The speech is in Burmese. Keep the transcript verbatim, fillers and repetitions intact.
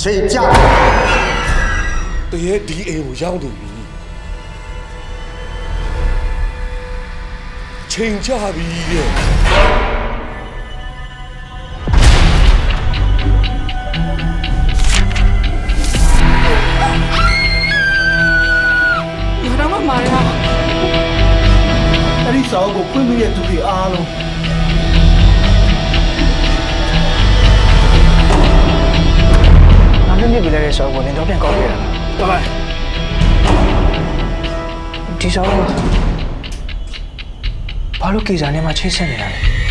ချိန်ကြတရေဒီအိမ်ကိုရောက်နေပြီချိန်ကြပြီတဲ့မာယာအဲ့ဒီစာအုပ်ကိုဖွင့်ပြတဲ့သူတွေအားလုံးငါမျက်မြင်ပြလိုက်တဲ့စာအုပ်ကိုနင်တော့ပြန်ကောက်ပြရတာဟုတ်ပါဒီစာအုပ်ဘာလို့ကေစာနဲ့မှချိတ်ဆက်နေတာလဲ